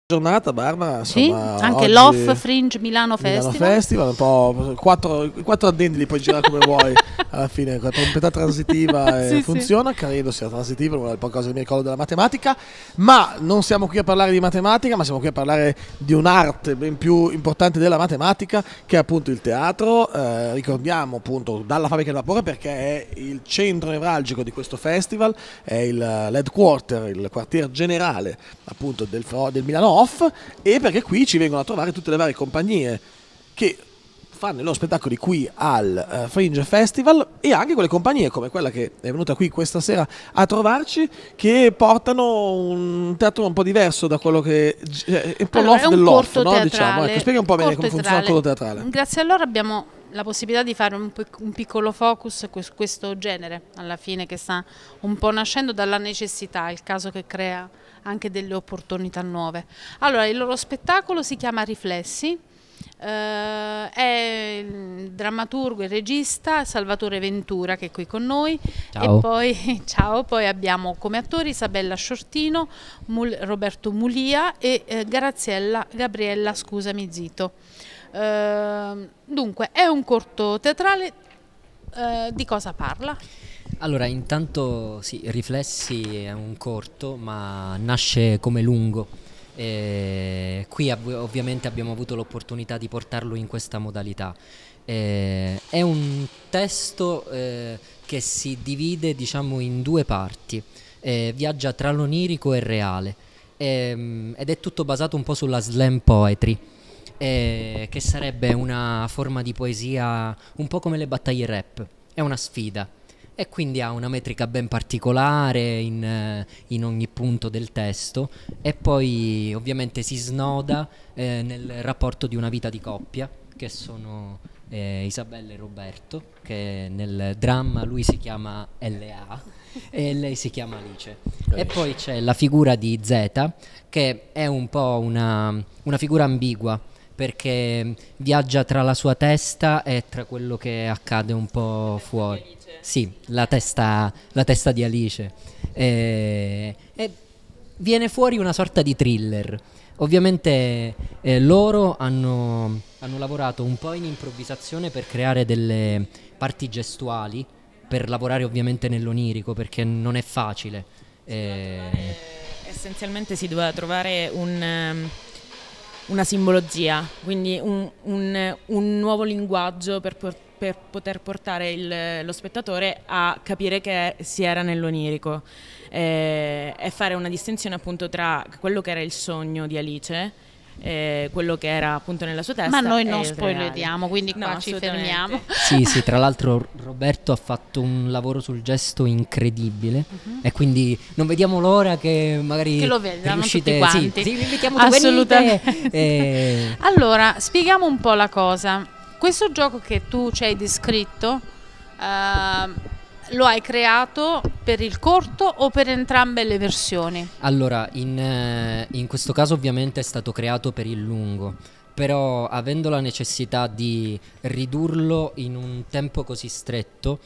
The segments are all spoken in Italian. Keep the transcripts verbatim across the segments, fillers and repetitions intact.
Giornata, Barbara, sì, insomma, anche oggi l'Off Fringe Milano Festival. Milano Festival, un po' quattro, quattro addendi li puoi girare come vuoi, alla fine la trompetta transitiva sì, funziona, sì. credo sia transitiva, una delle poche cose che mi ricordo della matematica, ma non siamo qui a parlare di matematica, ma siamo qui a parlare di un'arte ben più importante della matematica, che è appunto il teatro. Eh, ricordiamo appunto dalla Fabbrica del Vapore, perché è il centro nevralgico di questo festival, è l'headquarter, il quartier generale appunto del, del Milano Off, e perché qui ci vengono a trovare tutte le varie compagnie che fanno i loro spettacoli qui al uh, Fringe Festival, e anche quelle compagnie come quella che è venuta qui questa sera a trovarci, che portano un teatro un po' diverso da quello che è un po' allora, l'off dell'off, no? Teatrale, Diciamo. Ecco, spiega un po' bene come funziona il corto teatrale. Grazie a loro abbiamo la possibilità di fare un, un piccolo focus su questo genere, alla fine, che sta un po' nascendo dalla necessità, il caso che crea anche delle opportunità nuove. Allora, il loro spettacolo si chiama Riflessi, eh, è il drammaturgo e regista Salvatore Ventura, che è qui con noi. Ciao. E poi, ciao, poi abbiamo come attori Isabella Sciortino, Mul Roberto Mulia e eh, Graziella, Gabriella scusami Zito. Uh, dunque, è un corto teatrale, uh, di cosa parla? Allora, intanto sì, Riflessi è un corto, ma nasce come lungo. E qui ovviamente abbiamo avuto l'opportunità di portarlo in questa modalità. E è un testo eh, che si divide, diciamo, in due parti, e viaggia tra l'onirico e il reale, e, ed è tutto basato un po' sulla slam poetry. Eh, che sarebbe una forma di poesia un po' come le battaglie rap, è una sfida e quindi ha una metrica ben particolare in, in ogni punto del testo, e poi ovviamente si snoda eh, nel rapporto di una vita di coppia, che sono eh, Isabella e Roberto, che nel dramma lui si chiama L A e lei si chiama Alice. E poi c'è la figura di Zeta, che è un po' una, una figura ambigua, perché viaggia tra la sua testa e tra quello che accade un po' fuori. Sì, la testa, la testa di Alice. E, e viene fuori una sorta di thriller. Ovviamente eh, loro hanno, hanno lavorato un po' in improvvisazione per creare delle parti gestuali, per lavorare ovviamente nell'onirico, perché non è facile. Eh, essenzialmente si doveva trovare un... Um... una simbologia, quindi un, un, un nuovo linguaggio per, per poter portare il, lo spettatore a capire che si era nell'onirico, eh, e fare una distinzione appunto tra quello che era il sogno di Alice, eh, quello che era appunto nella sua testa. Ma noi non spoileriamo, quindi qua no, ci fermiamo. Sì, sì, tra l'altro Roberto ha fatto un lavoro sul gesto incredibile, uh-huh. e quindi non vediamo l'ora che magari che lo vedano riuscite, tutti quanti. Sì, sì, vi invitiamo, assolutamente. E... Allora, spieghiamo un po' la cosa. Questo gioco che tu ci hai descritto, uh, lo hai creato per il corto o per entrambe le versioni? Allora, in, eh, in questo caso ovviamente è stato creato per il lungo, però avendo la necessità di ridurlo in un tempo così stretto,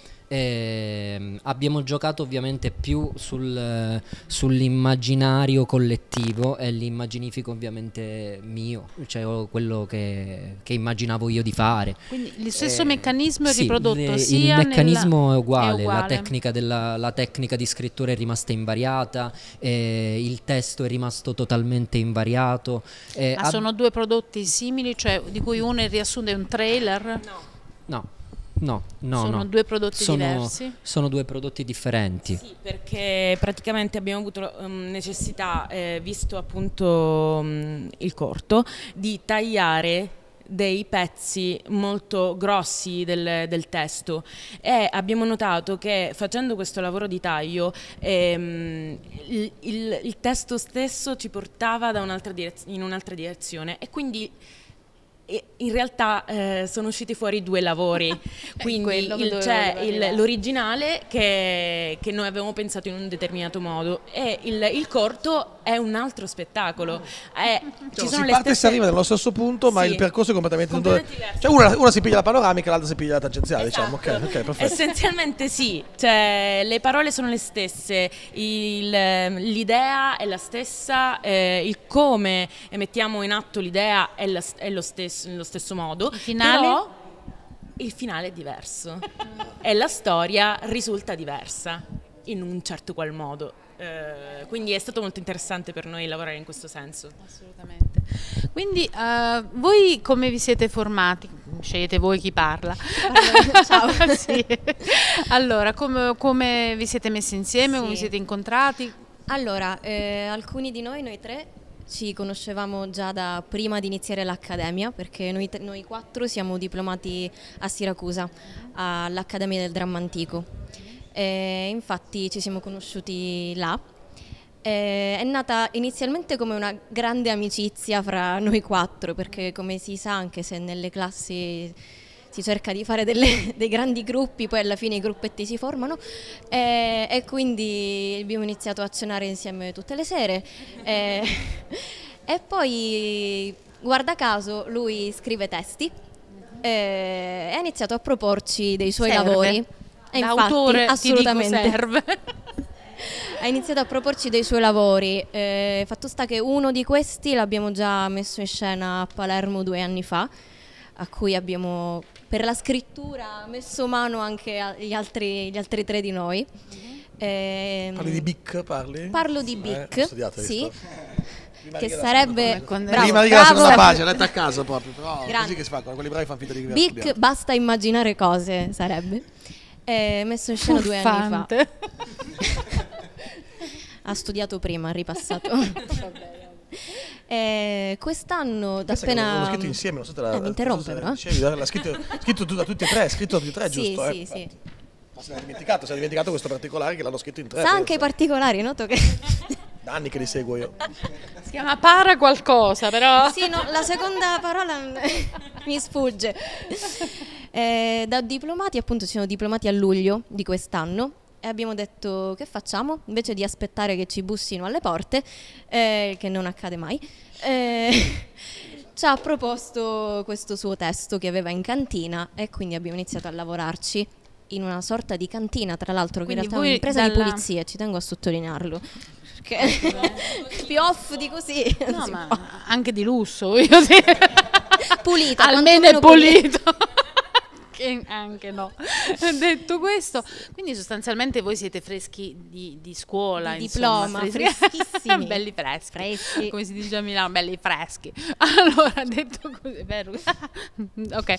eh, abbiamo giocato ovviamente più sul, sull'immaginario collettivo e l'immaginifico ovviamente mio, cioè quello che, che immaginavo io di fare. Quindi il stesso eh, meccanismo è sì, riprodotto le, sia il meccanismo nella... è, uguale, è uguale, la tecnica, della, la tecnica di scrittura è rimasta invariata, eh, il testo è rimasto totalmente invariato. Eh, Ma sono due prodotti simili, cioè di cui uno è il riassunto, è un trailer? No. No. No, no, sono no. due prodotti sono, diversi? Sono due prodotti differenti. Sì, perché praticamente abbiamo avuto um, necessità, eh, visto appunto um, il corto, di tagliare dei pezzi molto grossi del, del testo, e abbiamo notato che facendo questo lavoro di taglio ehm, il, il, il testo stesso ci portava da un'altra direz- in un'altra direzione, e quindi in realtà eh, sono usciti fuori due lavori, quindi c'è l'originale che, che noi avevamo pensato in un determinato modo, e il, il corto è un altro spettacolo. È, Cioè, ci si sono le parte e stesse... si arriva nello stesso punto, ma Sì. il percorso è completamente, Completamente diverso. cioè una, una si piglia la panoramica, l'altra si piglia la tangenziale, diciamo. Ok, Esatto. ok, perfetto. Essenzialmente sì, cioè, le parole sono le stesse, il- l'idea è la stessa, eh, il come mettiamo in atto l'idea è, la- è lo, stesso, nello stesso modo, Il finale? però il finale è diverso e la storia risulta diversa in un certo qual modo. Eh, quindi è stato molto interessante per noi lavorare in questo senso. Assolutamente. Quindi eh, voi come vi siete formati? Scegliete voi chi parla. Ciao. Sì. Allora, come, come vi siete messi insieme? Come vi Sì. siete incontrati? Allora, eh, alcuni di noi, noi tre, ci conoscevamo già da prima di iniziare l'accademia, perché noi, te- noi quattro siamo diplomati a Siracusa, all'Accademia del Dramma Antico. E infatti ci siamo conosciuti là. Eh, è nata inizialmente come una grande amicizia fra noi quattro, perché come si sa, anche se nelle classi si cerca di fare delle- dei grandi gruppi, poi alla fine i gruppetti si formano, eh, e quindi abbiamo iniziato a cenare insieme tutte le sere, eh, e poi guarda caso lui scrive testi, eh, e ha iniziato a proporci dei suoi Serve. lavori. E Da infatti, autore ti dico assolutamente. serve. Ha iniziato a proporci dei suoi lavori, eh, fatto sta che uno di questi l'abbiamo già messo in scena a Palermo due anni fa, a cui abbiamo per la scrittura messo mano anche agli altri, gli altri tre di noi. Ehm, Parli di B I C, parli? Parlo di Eh, B I C, ho studiato, hai sì, visto? Prima che riga della sarebbe seconda pagina. bravo, Prima riga la bravo, seconda pagina, letta a caso proprio, però Grande. così che si fa, con quelli bravi fanno finta di aver B I C studiato. basta immaginare cose, sarebbe. Eh, messo in scena due anni fa. Furfante. Ha studiato prima, ha ripassato. Eh, quest'anno da Pensa che appena l'ho scritto insieme, non so se te la, Eh, mi interrompe, non so se però. dicevi, l'ha scritto, scritto tu- da tutti e tre, scritto da tutti e tre, Sì, giusto? sì, eh? sì. Ma se l'hai dimenticato, se l'hai dimenticato questo particolare che l'hanno scritto in tre. Sa anche i penso. particolari, noto che Da anni che li seguo io. Si chiama para qualcosa, però. sì, no, la seconda parola mi sfugge. Eh, da diplomati, appunto, siamo diplomati a luglio di quest'anno e abbiamo detto che facciamo? Invece di aspettare che ci bussino alle porte, eh, che non accade mai, eh, ci ha proposto questo suo testo che aveva in cantina e quindi abbiamo iniziato a lavorarci in una sorta di cantina, tra l'altro, che in Quindi realtà è voi un'impresa di dalla- pulizia, ci tengo a sottolinearlo. Perché più off di così non No, si ma può. anche di lusso, voglio dire. Pulita, Almeno è quantomeno pulito. Che anche no. Detto questo, quindi sostanzialmente voi siete freschi di, di scuola, Di insomma, diploma, freschi- freschissimi. belli freschi. Freschi. Come si dice a Milano, belli freschi. Allora, detto così, vero? Ok.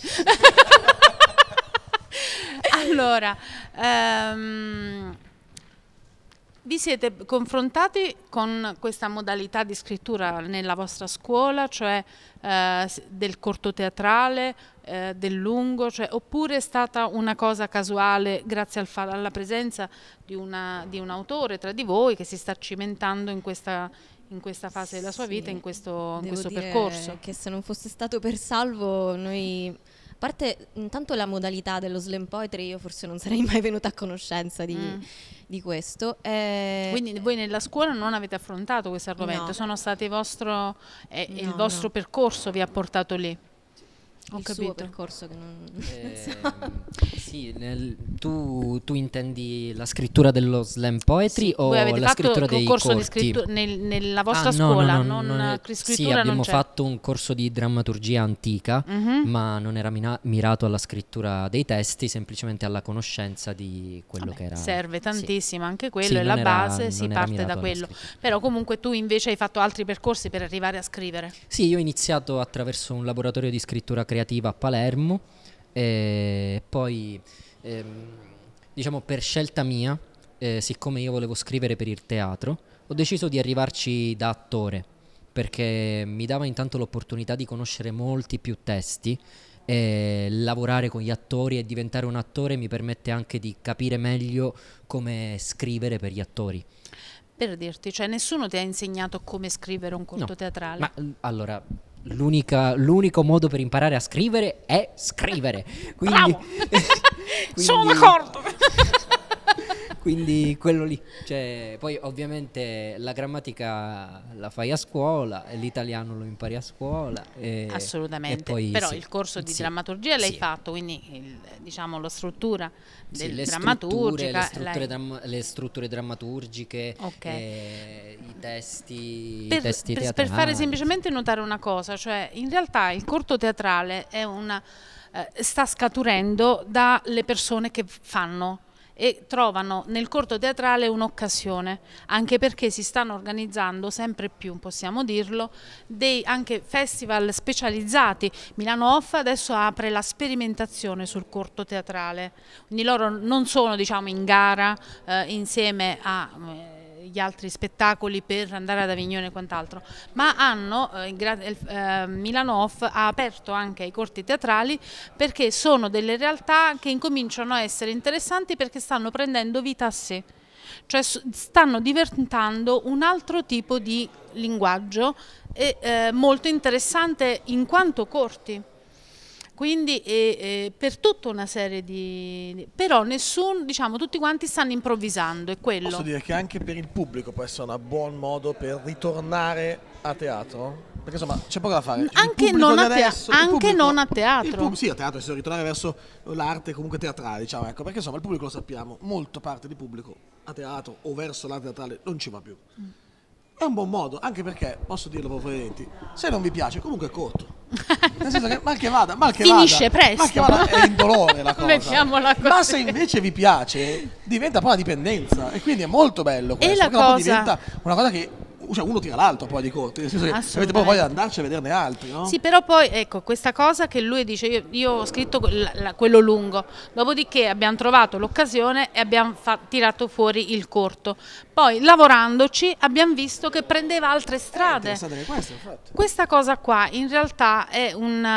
Allora, ehm, vi siete confrontati con questa modalità di scrittura nella vostra scuola, cioè eh, s- del corto teatrale, eh, del lungo, cioè, oppure è stata una cosa casuale grazie al fa- alla presenza di, una, di un autore tra di voi che si sta cimentando in questa, in questa fase della sua Sì, vita, in questo, in devo questo dire percorso? che se non fosse stato per Salvo, noi, a parte intanto la modalità dello slam poetry, io forse non sarei mai venuta a conoscenza di, Mm. di questo. Eh, Quindi voi nella scuola non avete affrontato questo argomento, No. sono stati vostro, eh, il No, vostro no. percorso vi ha portato lì. Ho il capito. suo percorso che non... Ehm, sì, nel- tu, tu intendi la scrittura dello slam poetry Sì, o voi avete la fatto scrittura un dei corso di corti? scrittura nel- nella vostra Ah, no, no, scuola, no, non, non è- scrittura sì, non abbiamo c'è. fatto un corso di drammaturgia antica, Mhm. ma non era mina- mirato alla scrittura dei testi, semplicemente alla conoscenza di quello Vabbè, che era. serve sì. tantissimo, anche quello Sì, è la non era- base, si non era parte mirato da alla quello. scrittura. Però comunque tu invece hai fatto altri percorsi per arrivare a scrivere. Sì, io ho iniziato attraverso un laboratorio di scrittura creativa a Palermo e poi, ehm, diciamo per scelta mia, eh, siccome io volevo scrivere per il teatro, ho deciso di arrivarci da attore, perché mi dava intanto l'opportunità di conoscere molti più testi e lavorare con gli attori e diventare un attore mi permette anche di capire meglio come scrivere per gli attori. Per dirti, cioè nessuno ti ha insegnato come scrivere un corto No, teatrale. Ma l- allora, l'unica, l'unico modo per imparare a scrivere è scrivere. Quindi, Bravo! quindi- Sono d'accordo! Quindi quello lì, cioè, poi ovviamente la grammatica la fai a scuola, e l'italiano lo impari a scuola. E, Assolutamente, e poi, però sì, il corso di sì, drammaturgia l'hai sì. fatto, quindi il, diciamo la struttura Sì, del le strutture, drammaturgica le strutture, l'hai- dram- le strutture drammaturgiche, Ok. eh, i testi, per, i testi per- per teatrali. fare semplicemente notare una cosa, cioè in realtà il corto teatrale è una, eh, sta scaturendo dalle persone che fanno e trovano nel corto teatrale un'occasione, anche perché si stanno organizzando sempre più, possiamo dirlo, dei anche festival specializzati. Milano Off adesso apre la sperimentazione sul corto teatrale, quindi loro non sono, diciamo, in gara eh, insieme a eh, gli altri spettacoli per andare ad Avignone e quant'altro, ma hanno eh, il gra- il, eh, Milano Off ha aperto anche ai corti teatrali, perché sono delle realtà che incominciano a essere interessanti perché stanno prendendo vita a sé, cioè s- stanno diventando un altro tipo di linguaggio e, eh, molto interessante in quanto corti. Quindi eh, eh, per tutta una serie di... però nessuno, diciamo, tutti quanti stanno improvvisando, è quello. Posso dire che anche per il pubblico può essere un buon modo per ritornare a teatro? Perché insomma c'è poco da fare. Il Anche pubblico non di a tea- adesso- il anche pubblico- non a il teatro. pub- sì, a teatro, si deve ritornare verso l'arte comunque teatrale, diciamo, ecco, perché insomma il pubblico lo sappiamo, molta parte di pubblico a teatro o verso l'arte teatrale non ci va più. È un buon modo, anche perché, posso dirlo profondamente, se non vi piace comunque è corto. Nel senso che mal che vada, mal che Finisce vada, presto. mal che vada è indolore la cosa. Mettiamola così. Ma se invece vi piace, diventa poi una dipendenza e quindi è molto bello questo. la perché dopo cosa- diventa una cosa che cioè, uno tira l'altro poi di corti, nel senso che avete Assolutamente. proprio voglia di andarci a vederne altri, no? Sì, però poi ecco questa cosa che lui dice, io, io ho scritto la- la- quello lungo, dopodiché abbiamo trovato l'occasione e abbiamo fa- tirato fuori il corto. Poi lavorandoci abbiamo visto che prendeva altre È strade. interessante anche questo, infatti. Questa cosa qua in realtà è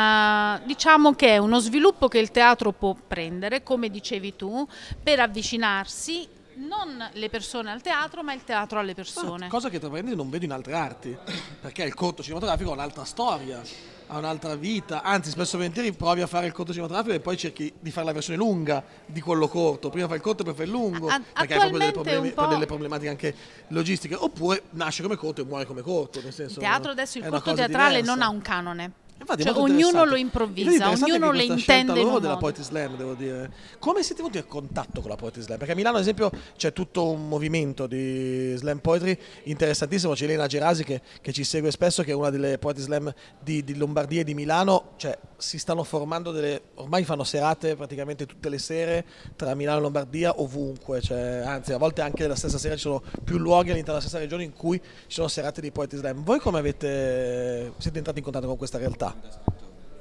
un, diciamo che è uno sviluppo che il teatro può prendere, come dicevi tu, per avvicinarsi non le persone al teatro, ma il teatro alle persone. Ah, cosa che tra parentesi non vedo in altre arti, perché il corto cinematografico ha un'altra storia, ha un'altra vita, anzi spesso e volentieri provi a fare il corto cinematografico e poi cerchi di fare la versione lunga di quello corto, prima fai il corto e poi fai il lungo, A- perché hai proprio delle, attualmente problemi- un po'- delle problematiche anche logistiche, oppure nasce come corto e muore come corto, nel senso, Il teatro adesso, il è una corto cosa teatrale diversa. non ha un canone. Infatti è Cioè, molto ognuno interessante. lo Ed è improvvisa, interessante ognuno che le questa scelta intende in loro un della modo. Poetry Slam, devo dire. Come siete venuti a contatto con la Poetry Slam? Perché a Milano, ad esempio, c'è tutto un movimento di slam poetry interessantissimo. C'è Elena Gerasi che, che ci segue spesso, che è una delle Poetry Slam di, di Lombardia e di Milano. Cioè, si stanno formando delle... ormai fanno serate praticamente tutte le sere tra Milano e Lombardia, ovunque. Cioè, anzi, a volte anche nella stessa sera ci sono più luoghi all'interno della stessa regione in cui ci sono serate di Poetry Slam. Voi come avete... siete entrati in contatto con questa realtà?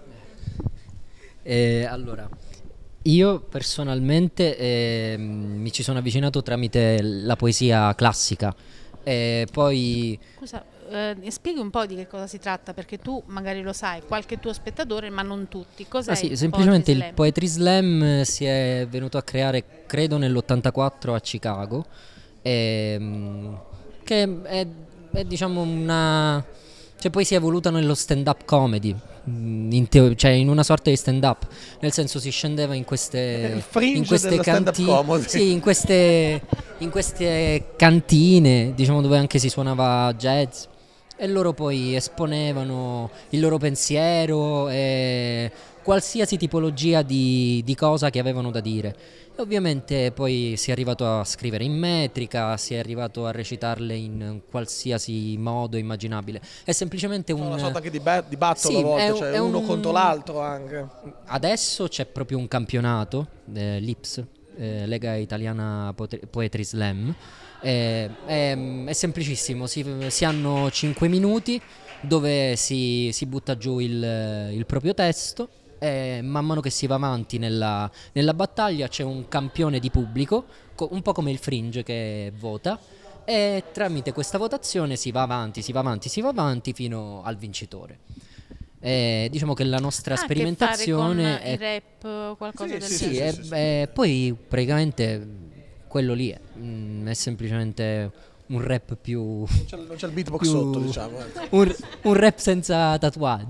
Eh, allora, io personalmente eh, mi ci sono avvicinato tramite la poesia classica, e poi Scusa, eh, spieghi un po' di che cosa si tratta, perché tu magari lo sai, qualche tuo spettatore, ma non tutti. Cos'è ah, sì, il semplicemente Poetry il Slam? Poetry Slam si è venuto a creare, credo, nell'ottantaquattro a Chicago, ehm, che è, è diciamo una... cioè poi si è evoluta nello stand-up comedy, mm, in, teo- cioè in una sorta di stand-up, nel senso si scendeva in Il queste, fringe in queste dello stand-up canti- comedy. sì, in queste, in queste cantine, diciamo, dove anche si suonava jazz, e loro poi esponevano il loro pensiero e qualsiasi tipologia di, di cosa che avevano da dire. E ovviamente poi si è arrivato a scrivere in metrica, si è arrivato a recitarle in qualsiasi modo immaginabile. È semplicemente un... Una sorta anche di, ba- di battle Sì, a volte, è un- cioè è uno un- contro l'altro anche. Adesso c'è proprio un campionato, eh, l'I P S, eh, Lega Italiana Poetry, Poetry Slam. Eh, è, è semplicissimo, si, si hanno cinque minuti dove si, si butta giù il, il proprio testo, e man mano che si va avanti nella, nella battaglia c'è un campione di pubblico, co- un po' come il Fringe che vota, e tramite questa votazione si va avanti, si va avanti, si va avanti fino al vincitore. Eh, diciamo che la nostra Ah, sperimentazione che fare con è, il rap, qualcosa Sì, del sì, sì, genere. è- sì, sì. è- poi praticamente quello lì è, mm, è semplicemente un rap più, Non c'è, non c'è il beatbox più- sotto, diciamo. eh. un, un rap senza tatuaggi.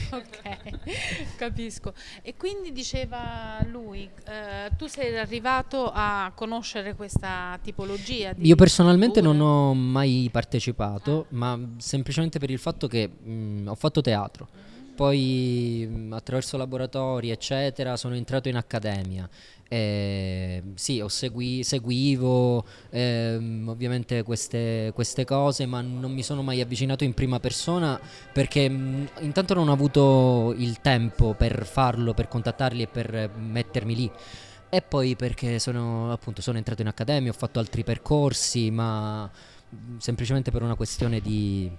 Ok, capisco. E quindi diceva lui, eh, tu sei arrivato a conoscere questa tipologia di Io personalmente culture? non ho mai partecipato, ma semplicemente per il fatto che mh, ho fatto teatro. Poi mh, attraverso laboratori, eccetera, sono entrato in accademia. E, sì, ho segui- seguivo ehm, ovviamente queste, queste cose, ma non mi sono mai avvicinato in prima persona perché mh, intanto non ho avuto il tempo per farlo, per contattarli e per eh, mettermi lì. E poi perché sono appunto sono entrato in accademia, ho fatto altri percorsi, ma mh, semplicemente per una questione di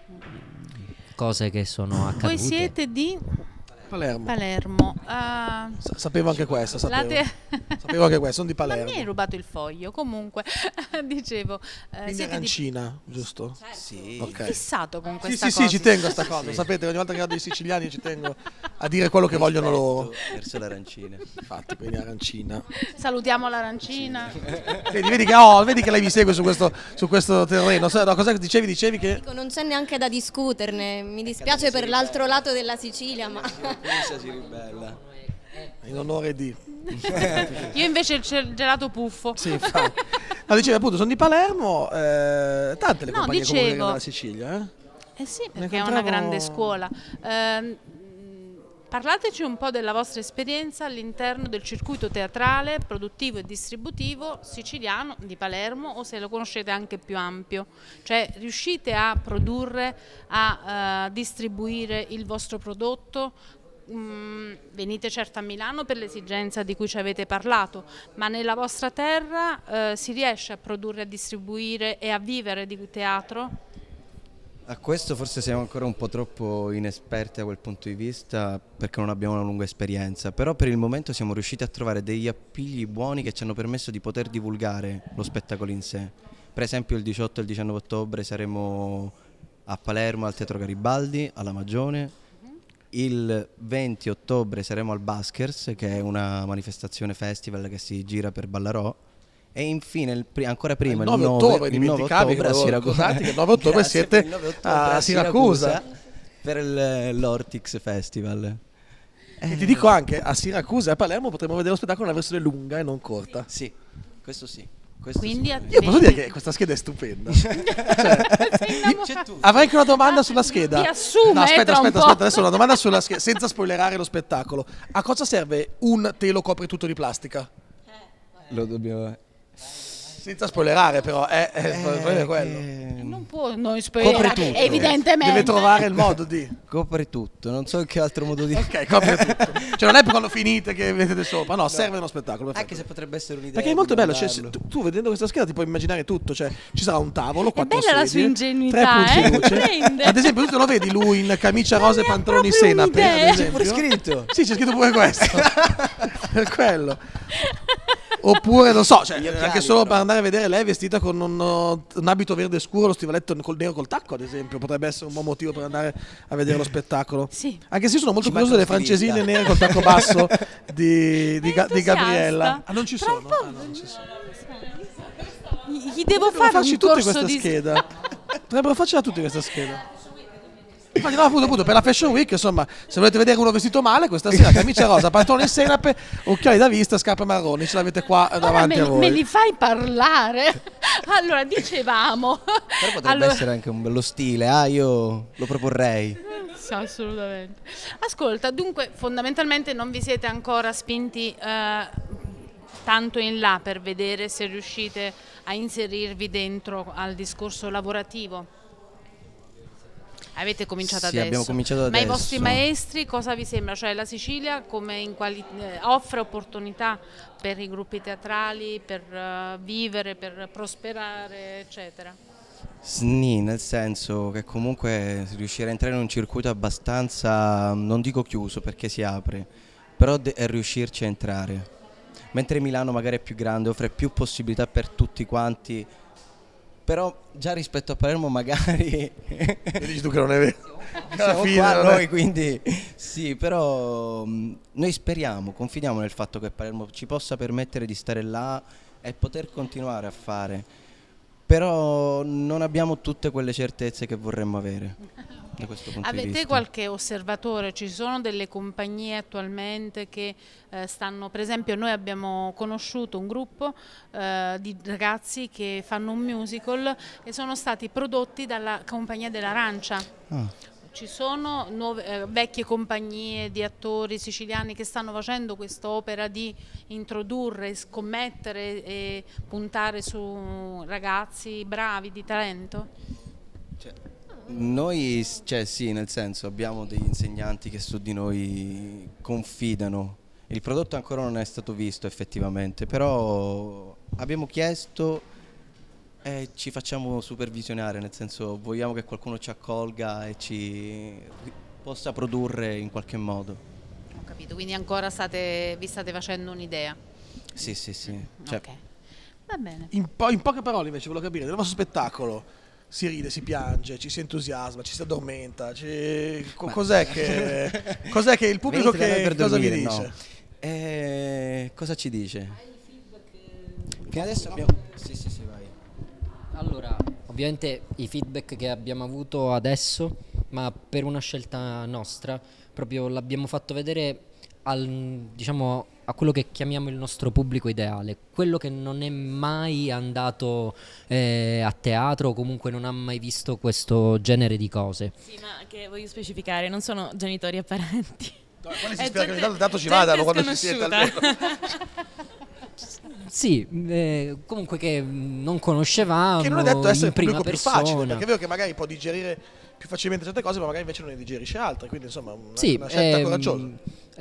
cose che sono accadute. Voi siete di Palermo. Palermo. ah, Sa- sapevo anche questo, la sapevo. te- Sapevo anche questo, sono di Ma mi hai Palermo. rubato il foglio. Comunque, dicevo, eh, Quindi siete di arancina, giusto? Sì. Ok. fissato con Sì, questa sì, sì, cosa. ci tengo a sta cosa. Sapete, ogni volta che vado dei siciliani ci tengo a dire quello che vogliono loro. Verso l'arancina. Infatti, quindi arancina. Salutiamo l'arancina. Vedi, vedi che, oh, vedi che lei mi segue su questo, su questo terreno. So- no, cosa che dicevi? Dicevi che Dico, non c'è neanche da discuterne, mi dispiace per l'altro lato della Sicilia, ma Questa si ribella. in onore di... Io invece il ce- gelato puffo. Sì, infatti. No, dicevi appunto, sono di Palermo, eh, tante le No, compagnie dicevo- comunque della Sicilia, eh? Eh sì, Ne perché è una incontravo- grande scuola. Ehm, parlateci un po' della vostra esperienza all'interno del circuito teatrale, produttivo e distributivo siciliano di Palermo, o se lo conoscete anche più ampio. Cioè, riuscite a produrre, a eh, distribuire il vostro prodotto? Mm, venite certo a Milano per l'esigenza di cui ci avete parlato, ma nella vostra terra eh, si riesce a produrre, a distribuire e a vivere di teatro? A questo forse siamo ancora un po' troppo inesperti da quel punto di vista perché non abbiamo una lunga esperienza, però per il momento siamo riusciti a trovare degli appigli buoni che ci hanno permesso di poter divulgare lo spettacolo in sé. Per esempio il diciotto e il diciannove ottobre saremo a Palermo al Teatro Garibaldi, alla Magione. Il venti ottobre saremo al Baskers, che è una manifestazione festival che si gira per Ballarò. E infine, il pri- ancora prima, Il nove ottobre, il nove dimenticavi ottobre a che Siracusa. ricordati che il nove ottobre Grazie, siete il nove ottobre a Siracusa. per il- l'Ortix Festival. E ti dico anche, a Siracusa e a Palermo potremo vedere lo spettacolo in una versione lunga e non corta. Sì, questo sì. Questo Quindi a- Io posso dire che questa scheda è stupenda. Sei innamorato. C'è tutto. Avrei anche una domanda sulla scheda. Mi assume, No, aspetta, tra un aspetta, po'. aspetta, adesso una domanda sulla scheda, senza spoilerare lo spettacolo. A cosa serve un telo copre tutto di plastica? Lo dobbiamo... Senza spoilerare però, è, è, il problema è quello. eh, Non può non Copre spoilerare, tutto. evidentemente. Deve trovare il modo di... Copre tutto, non so che altro modo di... Ok, copre tutto. Cioè non è per quando finite che vedete sopra, no, serve uno spettacolo. perfetto. Anche se potrebbe essere un'idea. Perché è molto di bello, cioè, mandarlo. se tu, tu vedendo questa scheda ti puoi immaginare tutto, cioè ci sarà un tavolo, quattro bella la sedie, sua ingenuità, tre punti eh, luce. prende. Ad esempio tu te lo vedi lui in camicia rosa e Ne ha pantaloni proprio senape, un'idea. ad C'è esempio. pure scritto. Sì, c'è scritto pure questo. Per quello. Oppure non so, cioè, Gli occhiali, anche solo però. per andare a vedere lei vestita con un, un abito verde scuro, lo stivaletto col nero col tacco, ad esempio, potrebbe essere un buon motivo per andare a vedere lo spettacolo. Sì. Anche se io sono molto Ci curioso delle manca lo francesine stilista. nere col tacco basso di, di, È Ga- di entusiasta. Gabriella. Ah, non ci Tra sono? un po'- Ah, no, non ci sono. Gli devo Potrebbero fare farci un tutti corso questa di scheda. Potrebbero farcela tutti questa scheda. Infatti, no, appunto, appunto, per la Fashion Week, insomma, se volete vedere uno vestito male, questa sera camicia rosa, pantaloni in senape, occhiali da vista, scarpe marroni, ce l'avete qua Ora davanti me, a voi. me li fai parlare. Allora, dicevamo. Però potrebbe Allora- essere anche un bello stile, ah io lo proporrei. Sì, assolutamente. Ascolta, dunque fondamentalmente non vi siete ancora spinti eh, tanto in là per vedere se riuscite a inserirvi dentro al discorso lavorativo. Avete cominciato Sì, adesso. abbiamo cominciato Ma i adesso. vostri maestri cosa vi sembra? Cioè la Sicilia come in quali- eh, offre opportunità per i gruppi teatrali, per eh, vivere, per prosperare, eccetera? Sni, nel senso che comunque riuscire a entrare in un circuito abbastanza, non dico chiuso perché si apre, però de- è riuscirci a entrare. Mentre Milano magari è più grande, offre più possibilità per tutti quanti, però già rispetto a Palermo magari E dici tu che non è vero. Alla siamo fine qua non è- noi, quindi sì, però mh, noi speriamo, confidiamo nel fatto che Palermo ci possa permettere di stare là e poter continuare a fare, però non abbiamo tutte quelle certezze che vorremmo avere. da questo punto di Avete vista. qualche osservatore? Ci sono delle compagnie attualmente che eh, stanno, per esempio noi abbiamo conosciuto un gruppo eh, di ragazzi che fanno un musical e sono stati prodotti dalla compagnia dell'Arancia. Ah. Ci sono nuove, eh, vecchie compagnie di attori siciliani che stanno facendo quest'opera di introdurre, scommettere e puntare su ragazzi bravi di talento? Cioè, noi, cioè sì, nel senso abbiamo degli insegnanti che su di noi confidano. Il prodotto ancora non è stato visto effettivamente, però abbiamo chiesto e ci facciamo supervisionare, nel senso vogliamo che qualcuno ci accolga e ci possa produrre in qualche modo. Ho capito, quindi ancora state, vi state facendo un'idea? Sì, sì, sì. Cioè, Ok, va bene. In, po- in poche parole invece volevo capire, nel vostro spettacolo si ride, si piange, ci si entusiasma, ci si addormenta, ci... co- cos'è, che... cos'è che il pubblico venite da noi che per cosa vi dormire, dice? no. Eh, cosa ci dice? Fino adesso abbiamo... Sì, sì, sì, vai. Allora, ovviamente i feedback che abbiamo avuto adesso, ma per una scelta nostra, proprio l'abbiamo fatto vedere al, diciamo, a quello che chiamiamo il nostro pubblico ideale, quello che non è mai andato eh, a teatro o comunque non ha mai visto questo genere di cose. Sì, ma che voglio specificare, non sono genitori e parenti. No, quando si È spera che ogni gente- tanto, tanto ci gente vadano quando si siete sconosciuta. almeno. Sì, eh, comunque che non conoscevamo Che non è detto essere in il prima pubblico più persona. facile, perché è vero che magari può digerire più facilmente certe cose, ma magari invece non ne digerisce altre, quindi insomma una, Sì, una scelta ehm, coraggiosa.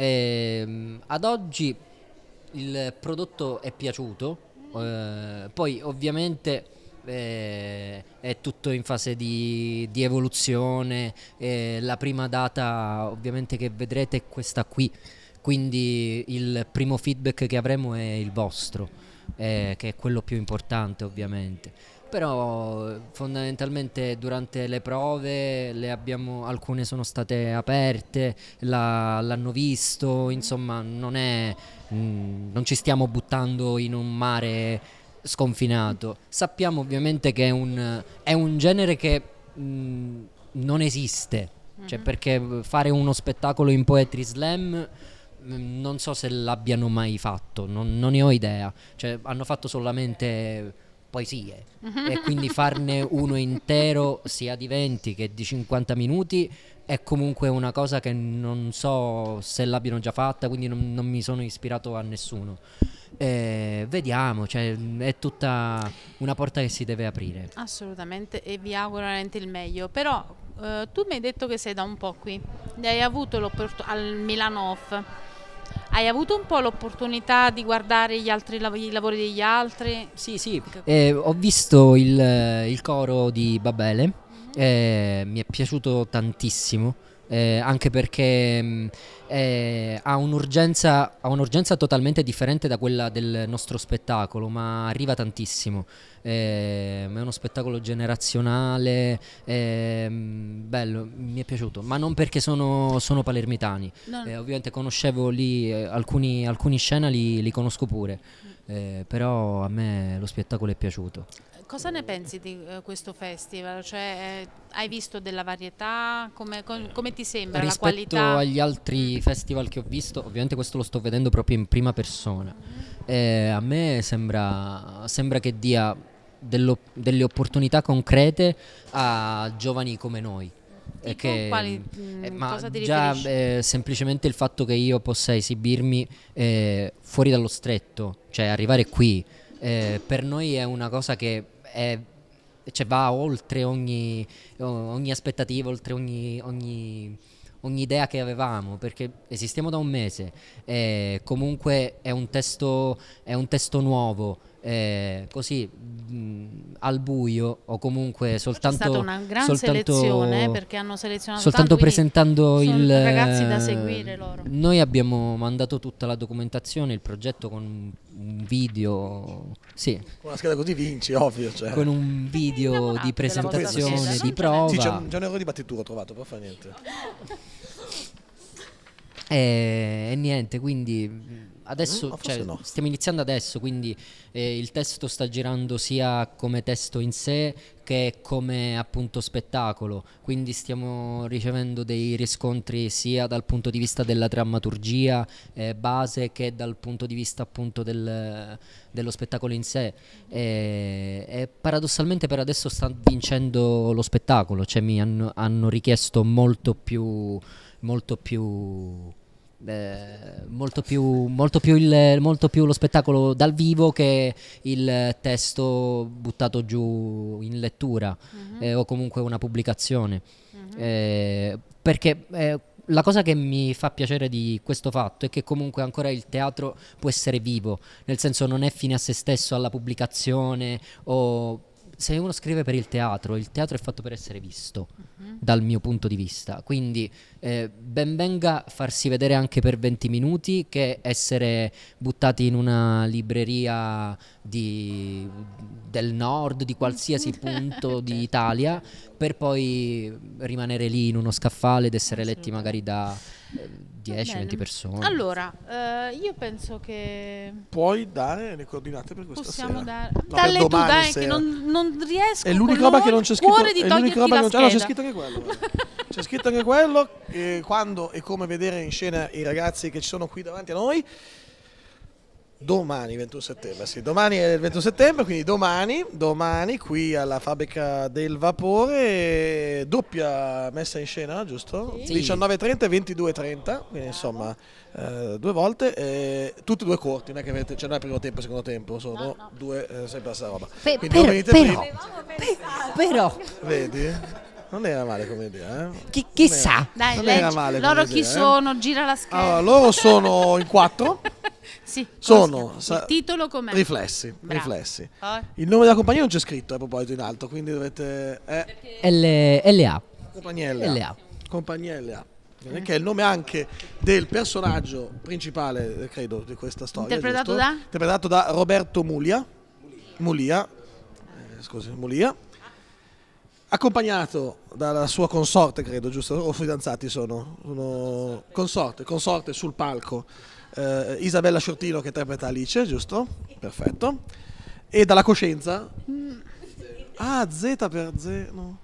ehm, ad oggi il prodotto è piaciuto, eh, poi ovviamente eh, è tutto in fase di, di evoluzione, eh, la prima data ovviamente che vedrete è questa qui, quindi il primo feedback che avremo è il vostro, eh, che è quello più importante ovviamente. Però eh, fondamentalmente durante le prove le abbiamo, alcune sono state aperte, la- l'hanno visto, insomma non è, mh, non ci stiamo buttando in un mare sconfinato. Sappiamo ovviamente che è un, è un genere che mh, non esiste, cioè perché fare uno spettacolo in Poetry Slam mh, non so se l'abbiano mai fatto, non, non ne ho idea, cioè hanno fatto solamente poesie e quindi farne uno intero sia di venti che di cinquanta minuti è comunque una cosa che non so se l'abbiano già fatta, quindi non, non mi sono ispirato a nessuno. Eh, vediamo, cioè, è tutta una porta che si deve aprire. Assolutamente, e vi auguro veramente il meglio. Però eh, tu mi hai detto che sei da un po' qui, hai avuto l'opportunità al Milano Off. Hai avuto un po' l'opportunità di guardare gli altri lav- i lavori degli altri? Sì, sì, eh, ho visto il, il coro di Babele, eh, mi è piaciuto tantissimo, eh, anche perché mh, eh, ha un'urgenza, ha un'urgenza totalmente differente da quella del nostro spettacolo, ma arriva tantissimo. Eh, è uno spettacolo generazionale, eh, bello, mi è piaciuto, ma non perché sono, sono palermitani. No, Eh, ovviamente conoscevo lì eh, alcuni, alcuni scena li, li conosco pure, eh, però a me lo spettacolo è piaciuto. Cosa ne pensi di eh, questo festival? Cioè, eh, hai visto della varietà? Come, com- come ti sembra la Rispetto qualità? agli altri festival che ho visto, ovviamente questo lo sto vedendo proprio in prima persona, eh, a me sembra, sembra che dia dello- delle opportunità concrete a giovani come noi. Eh, Tipo? che, Quali- eh, mm, ma cosa ti già riferisci? eh, semplicemente il fatto che io possa esibirmi eh, fuori dallo stretto, cioè arrivare qui, eh, per noi è una cosa che è, cioè va oltre ogni, ogni aspettativa, oltre ogni, ogni, ogni idea che avevamo, perché esistiamo da un mese, eh, comunque è un testo, è un testo nuovo. Eh, così mh, al buio o comunque soltanto C'è stata una gran soltanto, selezione eh, perché hanno selezionato soltanto tanto, quindi presentando sono il ragazzi da seguire loro. Noi abbiamo mandato tutta la documentazione, il progetto con un- un video, sì, Con una scheda così vinci, ovvio. Cioè. con un video innamorati di della vostra presentazione, scheda, di non prova. Sì, c'è un, c'è un errore di battitura, ho trovato, però fa niente. E, e niente, quindi mh, adesso Mm, o forse cioè, no. stiamo iniziando adesso, quindi eh, il testo sta girando sia come testo in sé che come appunto spettacolo, quindi stiamo ricevendo dei riscontri sia dal punto di vista della drammaturgia eh, base che dal punto di vista appunto del, dello spettacolo in sé e, e paradossalmente per adesso sta vincendo lo spettacolo, cioè mi hanno, hanno richiesto molto più molto più Eh, molto più molto più il molto più lo spettacolo dal vivo che il testo buttato giù in lettura Mhm. eh, o comunque una pubblicazione Mhm. eh, perché eh, la cosa che mi fa piacere di questo fatto è che comunque ancora il teatro può essere vivo, nel senso non è fine a se stesso alla pubblicazione o se uno scrive per il teatro, il teatro è fatto per essere visto Mhm. dal mio punto di vista, quindi eh, ben venga farsi vedere anche per venti minuti che essere buttati in una libreria di, del nord, di qualsiasi punto d'Italia, per poi rimanere lì in uno scaffale ed essere letti magari da eh, dieci venti Bene. persone. Allora, eh, io penso che Puoi dare le coordinate per questa possiamo sera? dare. No, Dalle per tu, domani dai, che sera. non, non riesco. È l'unica con roba che non c'è scritto. l'onore di È l'unica toglierti roba che la non c'è. Ah, no, c'è scheda. scritto anche quello. guarda. C'è scritto anche quello. eh, quando e come vedere in scena i ragazzi che ci sono qui davanti a noi. Domani ventuno settembre, sì, domani è il ventuno settembre, quindi domani, domani qui alla Fabbrica del Vapore, doppia messa in scena, giusto? Sì. diciannove e trenta e ventidue e trenta, quindi insomma eh, due volte, eh, tutte e due corti, non è che avete, cioè non è primo tempo e secondo tempo, sono due, eh, sempre la stessa roba. Pe- Quindi però, o venite però, prima- però, vedi? Non era male come idea, eh? chi, chissà. Dai, Non era leggi. male Loro come chi idea, eh. sono? Gira la scheda. Allora, loro sono in quattro. Sì, come Sono si chiama? sa- Il titolo com'è? Riflessi, Bravo. riflessi. Poi? Il nome della compagnia non c'è scritto a proposito in alto, quindi dovete... Eh, L- L A compagnia L A. L A. Compagnia L A. Che è il nome anche del personaggio principale, eh, credo, di questa storia. Interpretato giusto? da? Interpretato da Roberto Mulia. Mulia. Eh, scusi, Mulia. Accompagnato dalla sua consorte, credo, giusto? O fidanzati sono? sono consorte, consorte sul palco. Eh, Isabella Sciortino che interpreta Alice, giusto? Perfetto. E dalla coscienza? Ah, Z per Z, no.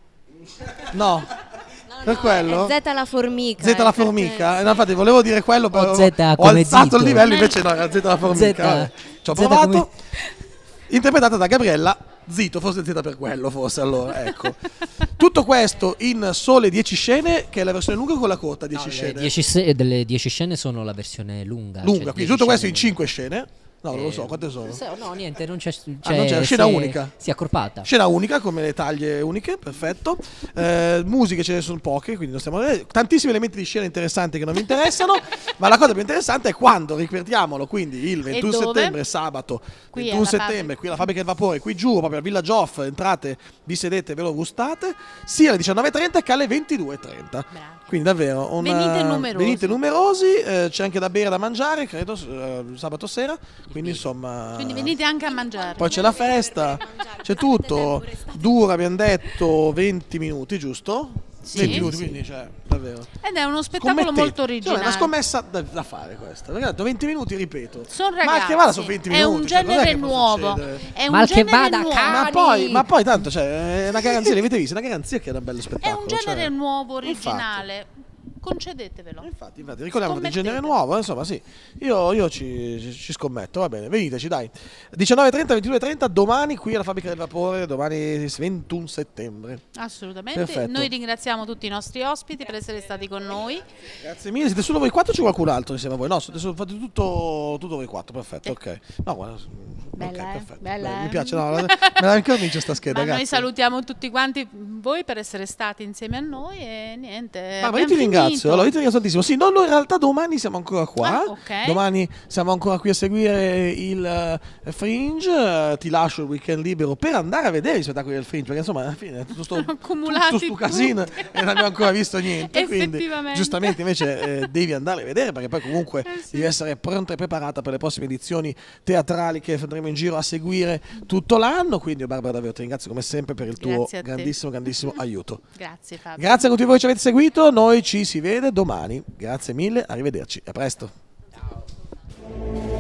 No, per quello? È Z la formica. Z la eh, formica? Eh, no, infatti volevo dire quello, però O Z ho come alzato Zito. il livello, invece no, era Z la formica. Z- vabbè. Ci ho Z provato. come- Interpretata da Gabriella Zito, forse Z per quello, forse allora, ecco. Tutto questo in sole dieci scene, che è la versione lunga o quella corta? dieci No, le scene? dieci se- delle dieci scene sono la versione lunga. Lunga, cioè quindi dieci tutto questo in scene- cinque scene. No, non lo so, Eh, quante sono? se- No, niente, non c'è, cioè, Ah, non c'è, si scena è- unica. Si è accorpata. Scena unica, come le taglie uniche, perfetto. Eh, musiche ce ne sono poche, quindi non stiamo a vedere. Tantissimi elementi di scena interessanti che non mi interessano, ma la cosa più interessante è quando, ripetiamolo, quindi il ventuno dove? settembre, sabato, Qui ventuno alla settembre, fabbrica. qui alla Fabbrica del Vapore, qui giù, proprio al Village Off, entrate, vi sedete, ve lo gustate, sia alle diciannove e trenta che alle ventidue e trenta. Bravo. Quindi davvero una- Venite numerosi. venite numerosi, eh, c'è anche da bere e da mangiare, credo, eh, sabato sera, quindi insomma... Quindi venite anche a mangiare. Poi c'è la festa, c'è tutto, dura abbiamo detto venti minuti, giusto? Sì. venti minuti, Sì. quindi cioè, davvero. Ed è uno spettacolo Scommettete. molto Cioè, è originale. una scommessa da, da fare questa, perché ho detto venti minuti, ripeto. Sono Ma ragazzi, che vada su venti è minuti, un cioè, cos'è genere che può nuovo. succedere? È un Mal che genere vada, nuovo. cari. Ma poi, ma poi tanto, cioè, è una garanzia, l'avete visto, è una garanzia che era un bello È spettacolo. un genere cioè. nuovo, Infatti. originale. Concedetevelo. Infatti, infatti, ricordiamo di Scommettete. genere nuovo, insomma sì, io, io ci, ci- ci scommetto, va bene, veniteci dai. diciannove e trenta, ventidue e trenta, domani qui alla Fabbrica del Vapore, domani ventuno settembre. Assolutamente. Perfetto. Noi ringraziamo tutti i nostri ospiti per essere stati con noi. Grazie mille, siete solo voi quattro o c'è qualcun altro insieme a voi? No, siete solo, fate tutto, tutto voi quattro, perfetto, ok. No, guarda, Bella, ok, eh? perfetto. Bella, Beh, eh? mi piace, no, la- me la incornice sta scheda, Ma noi grazie. salutiamo tutti quanti voi per essere stati insieme a noi e niente. Ma, ma io abbiamo ti ringrazio, finito. allora io ti ringrazio tantissimo. Sì, no, noi in realtà domani siamo ancora qua. Ah, ok. Domani siamo ancora qui a seguire il eh, Fringe. Eh, ti lascio il weekend libero per andare a vedere i spettacoli del Fringe, perché insomma alla fine tutto sto, Accumulati tutto sto casino tutti. e non abbiamo ancora visto niente. Quindi Effettivamente. giustamente invece eh, devi andare a vedere, perché poi comunque Eh sì. devi essere pronta e preparata per le prossime edizioni teatrali che andremo in giro a seguire tutto l'anno. Quindi Barbara davvero ti ringrazio come sempre per il tuo Grazie a te. grandissimo, grandissimo aiuto. Grazie Fabio. Grazie a tutti voi che ci avete seguito, noi ci si vede domani. Grazie mille, arrivederci, a presto.